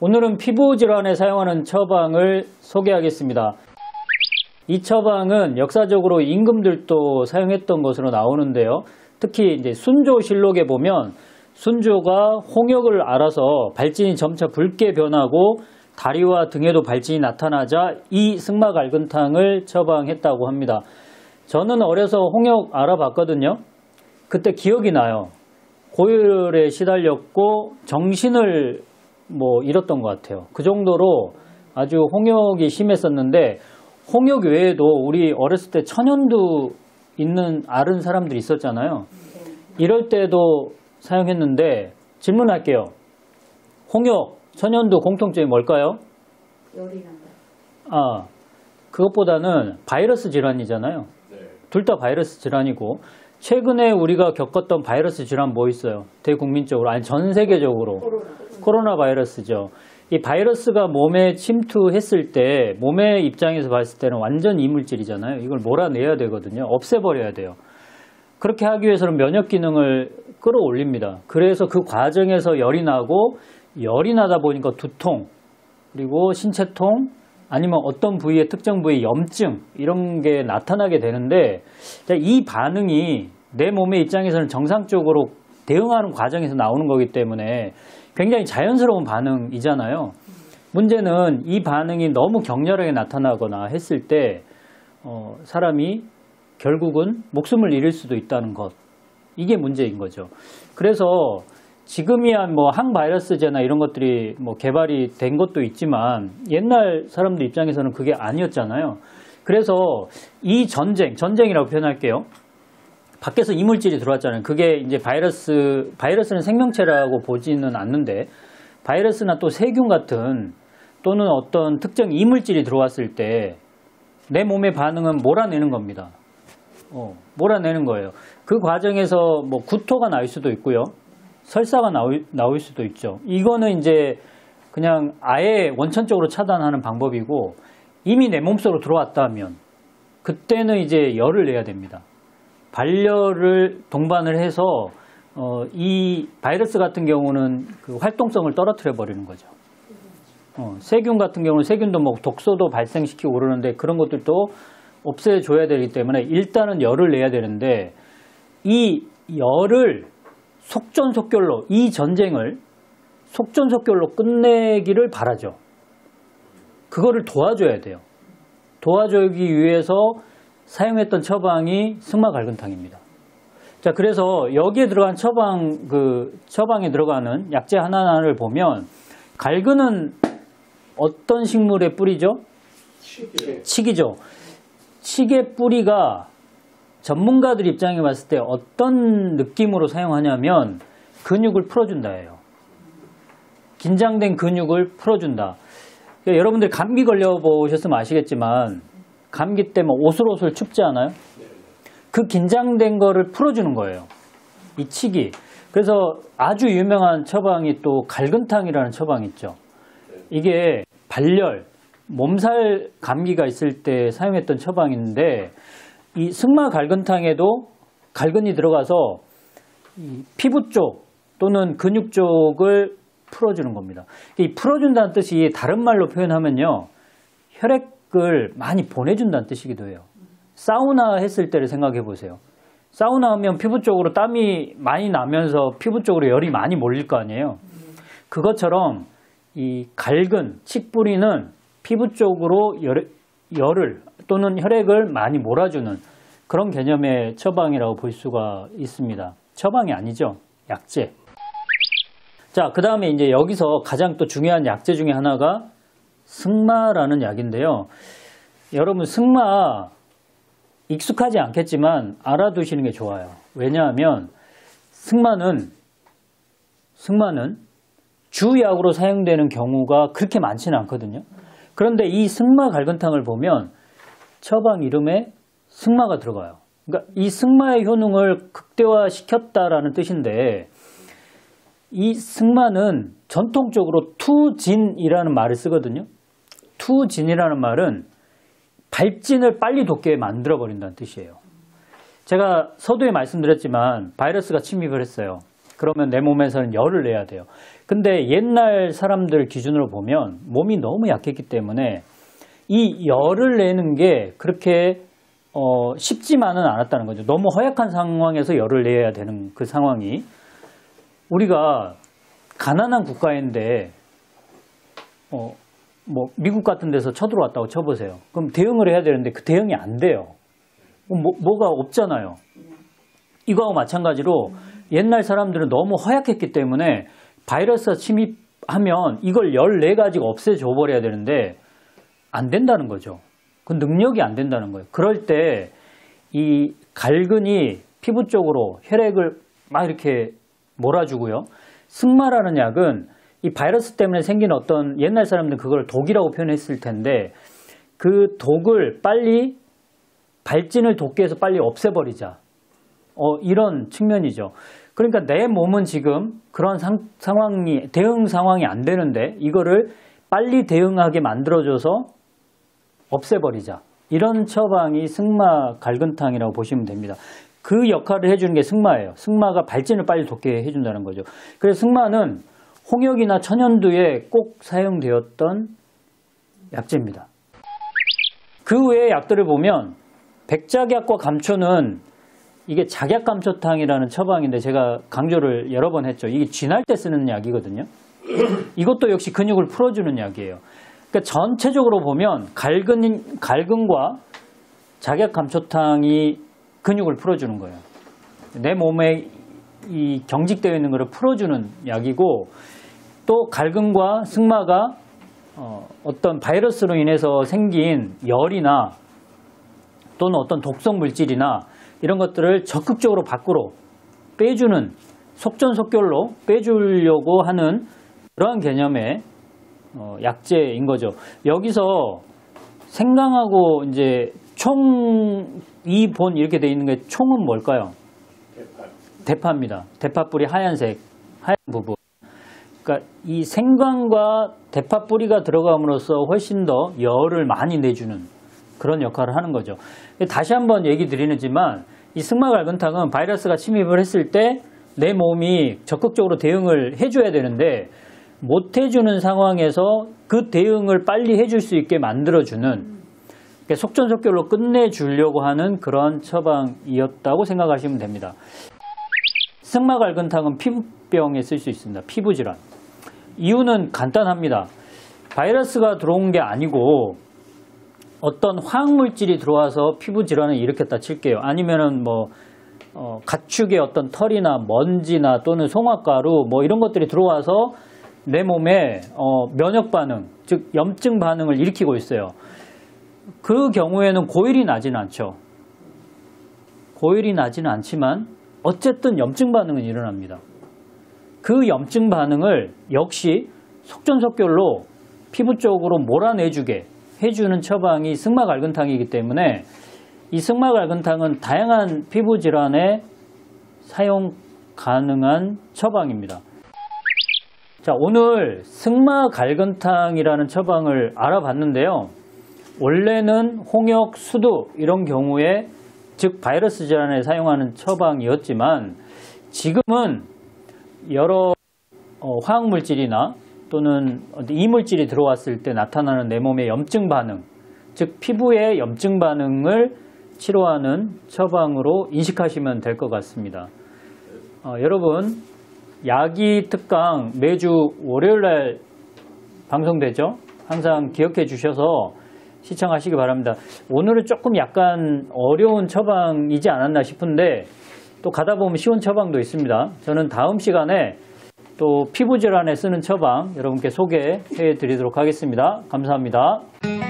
오늘은 피부 질환에 사용하는 처방을 소개하겠습니다. 이 처방은 역사적으로 임금들도 사용했던 것으로 나오는데요. 특히 이제 순조실록에 보면 순조가 홍역을 알아서 발진이 점차 붉게 변하고 다리와 등에도 발진이 나타나자 이 승마갈근탕을 처방했다고 합니다. 저는 어려서 홍역 알아봤거든요. 그때 기억이 나요. 고열에 시달렸고 정신을 잃었던 것 같아요. 그 정도로 아주 홍역이 심했었는데, 홍역 외에도 우리 어렸을 때 천연두 있는 앓은 사람들이 있었잖아요. 이럴 때도 사용했는데, 질문할게요. 홍역, 천연두 공통점이 뭘까요? 열이 난다. 그것보다는 바이러스 질환이잖아요. 둘 다 바이러스 질환이고, 최근에 우리가 겪었던 바이러스 질환 뭐 있어요? 대국민적으로, 아니 전 세계적으로. 코로나 바이러스죠. 이 바이러스가 몸에 침투했을 때 몸의 입장에서 봤을 때는 완전 이물질이잖아요. 이걸 몰아내야 되거든요. 없애버려야 돼요. 그렇게 하기 위해서는 면역 기능을 끌어올립니다. 그래서 그 과정에서 열이 나고, 열이 나다 보니까 두통, 그리고 신체통, 아니면 어떤 부위의 특정 부위 염증 이런 게 나타나게 되는데, 이 반응이 내 몸의 입장에서는 정상적으로 대응하는 과정에서 나오는 거기 때문에 굉장히 자연스러운 반응이잖아요. 문제는 이 반응이 너무 격렬하게 나타나거나 했을 때 사람이 결국은 목숨을 잃을 수도 있다는 것, 이게 문제인 거죠. 그래서 지금이야 항바이러스제나 이런 것들이 개발이 된 것도 있지만 옛날 사람들 입장에서는 그게 아니었잖아요. 그래서 이 전쟁이라고 표현할게요. 밖에서 이물질이 들어왔잖아요. 그게 이제 바이러스는 생명체라고 보지는 않는데, 바이러스나 또 세균 같은 또는 어떤 특정 이물질이 들어왔을 때 내 몸의 반응은 몰아내는 겁니다. 몰아내는 거예요. 그 과정에서 구토가 나올 수도 있고요. 설사가 나올 수도 있죠. 이거는 이제 그냥 아예 원천적으로 차단하는 방법이고, 이미 내 몸속으로 들어왔다면 그때는 이제 열을 내야 됩니다. 발열을 동반을 해서 이 바이러스 같은 경우는 그 활동성을 떨어뜨려 버리는 거죠. 세균 같은 경우는 세균도 독소도 발생시키고 그러는데 그런 것들도 없애줘야 되기 때문에 일단은 열을 내야 되는데, 이 열을 속전속결로, 이 전쟁을 속전속결로 끝내기를 바라죠. 그거를 도와줘야 돼요. 도와주기 위해서 사용했던 처방이 승마갈근탕입니다. 자, 그래서 여기에 들어간 처방에 들어가는 약재 하나하나를 보면, 갈근은 어떤 식물의 뿌리죠? 칡이죠. 칡의 뿌리가 전문가들 입장에 봤을 때 어떤 느낌으로 사용하냐면 근육을 풀어준다예요. 긴장된 근육을 풀어준다. 그러니까 여러분들 감기 걸려보셨으면 아시겠지만 감기 때 오슬오슬 춥지 않아요? 그 긴장된 거를 풀어주는 거예요, 이 칡이. 그래서 아주 유명한 처방이 또 갈근탕이라는 처방이 있죠. 이게 발열, 몸살 감기가 있을 때 사용했던 처방인데, 이 승마갈근탕에도 갈근이 들어가서 이 피부 쪽 또는 근육 쪽을 풀어주는 겁니다. 이 풀어준다는 뜻이 다른 말로 표현하면요, 혈액을 많이 보내준다는 뜻이기도 해요. 사우나 했을 때를 생각해 보세요. 사우나 하면 피부 쪽으로 땀이 많이 나면서 피부 쪽으로 열이 많이 몰릴 거 아니에요. 그것처럼 이 갈근, 칡뿌리는 피부 쪽으로 열을 또는 혈액을 많이 몰아주는 그런 개념의 처방이라고 볼 수가 있습니다. 처방이 아니죠, 약재. 자, 그 다음에 이제 여기서 가장 또 중요한 약재 중에 하나가 승마라는 약인데요. 여러분, 승마 익숙하지 않겠지만 알아두시는 게 좋아요. 왜냐하면 승마는 주약으로 사용되는 경우가 그렇게 많지는 않거든요. 그런데 이 승마갈근탕을 보면 처방 이름에 승마가 들어가요. 그러니까 이 승마의 효능을 극대화시켰다라는 뜻인데, 이 승마는 전통적으로 투진이라는 말을 쓰거든요. 투진이라는 말은 발진을 빨리 돋게 만들어버린다는 뜻이에요. 제가 서두에 말씀드렸지만 바이러스가 침입을 했어요. 그러면 내 몸에서는 열을 내야 돼요. 근데 옛날 사람들 기준으로 보면 몸이 너무 약했기 때문에 이 열을 내는 게 그렇게 쉽지만은 않았다는 거죠. 너무 허약한 상황에서 열을 내야 되는 그 상황이. 우리가 가난한 국가인데 뭐 미국 같은 데서 쳐들어왔다고 쳐보세요. 그럼 대응을 해야 되는데 그 대응이 안 돼요. 뭐가 없잖아요. 이거하고 마찬가지로 옛날 사람들은 너무 허약했기 때문에 바이러스가 침입하면 이걸 14가지가 없애줘 버려야 되는데 안 된다는 거죠. 그 능력이 안 된다는 거예요. 그럴 때 이 갈근이 피부 쪽으로 혈액을 막 이렇게 몰아주고요. 승마라는 약은 이 바이러스 때문에 생긴 어떤 옛날 사람들은 그걸 독이라고 표현했을 텐데 그 독을 빨리 발진을 돕기 위해서 빨리 없애버리자. 이런 측면이죠. 그러니까 내 몸은 지금 그런 상황이 대응 상황이 안 되는데 이거를 빨리 대응하게 만들어줘서 없애버리자. 이런 처방이 승마 갈근탕이라고 보시면 됩니다. 그 역할을 해주는 게 승마예요. 승마가 발진을 빨리 돕게 해준다는 거죠. 그래서 승마는 홍역이나 천연두에 꼭 사용되었던 약재입니다. 그 외의 약들을 보면 백작약과 감초는 이게 작약감초탕이라는 처방인데 제가 강조를 여러 번 했죠. 이게 쥐날 때 쓰는 약이거든요. 이것도 역시 근육을 풀어주는 약이에요. 그러니까 전체적으로 보면 갈근과 작약감초탕이 근육을 풀어주는 거예요. 내 몸에 이 경직되어 있는 것을 풀어주는 약이고 또 갈근과 승마가 어떤 바이러스로 인해서 생긴 열이나 또는 어떤 독성 물질이나 이런 것들을 적극적으로 밖으로 빼주는 속전속결로 빼주려고 하는 그러한 개념의 약재인 거죠. 여기서 생강하고 이제 이 본 이렇게 돼 있는 게 총은 뭘까요? 대파입니다. 대파 뿌리 하얀 부분. 그러니까 이 생강과 대파 뿌리가 들어감으로써 훨씬 더 열을 많이 내주는 그런 역할을 하는 거죠. 다시 한번 얘기 드리지만 이 승마갈근탕은 바이러스가 침입을 했을 때 내 몸이 적극적으로 대응을 해줘야 되는데 못 해주는 상황에서 그 대응을 빨리 해줄 수 있게 만들어주는 속전속결로 끝내주려고 하는 그런 처방이었다고 생각하시면 됩니다. 승마갈근탕은 피부병에 쓸 수 있습니다. 피부질환. 이유는 간단합니다. 바이러스가 들어온 게 아니고 어떤 화학물질이 들어와서 피부질환을 일으켰다 칠게요. 아니면은 가축의 어떤 털이나 먼지나 또는 송화가루 이런 것들이 들어와서 내 몸에 면역 반응, 즉 염증 반응을 일으키고 있어요. 그 경우에는 고열이 나지는 않죠. 고열이 나지는 않지만 어쨌든 염증 반응은 일어납니다. 그 염증 반응을 역시 속전속결로 피부 쪽으로 몰아내주게 해주는 처방이 승마갈근탕이기 때문에 이 승마갈근탕은 다양한 피부 질환에 사용 가능한 처방입니다. 자, 오늘 승마갈근탕이라는 처방을 알아봤는데요. 원래는 홍역, 수두 이런 경우에 즉 바이러스 질환에 사용하는 처방이었지만 지금은 여러 화학물질이나 또는 이물질이 들어왔을 때 나타나는 내 몸의 염증 반응, 즉 피부의 염증 반응을 치료하는 처방으로 인식하시면 될 것 같습니다. 여러분, 야기 특강 매주 월요일날 방송되죠? 항상 기억해 주셔서 시청하시기 바랍니다. 오늘은 조금 약간 어려운 처방이지 않았나 싶은데 또 가다 보면 쉬운 처방도 있습니다. 저는 다음 시간에 또 피부질환에 쓰는 처방 여러분께 소개해 드리도록 하겠습니다. 감사합니다.